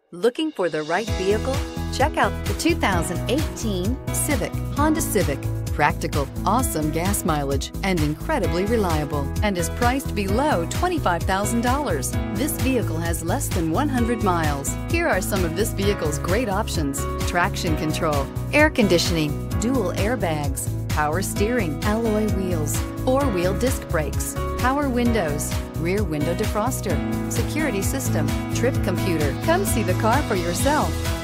Looking for the right vehicle? Check out the 2018 Civic, Honda Civic. Practical, awesome gas mileage, and incredibly reliable, and is priced below $25,000. This vehicle has less than 100 miles. Here are some of this vehicle's great options: traction control, air conditioning, dual airbags, power steering, alloy wheels, four-wheel disc brakes, power windows, rear window defroster, security system, trip computer. Come see the car for yourself.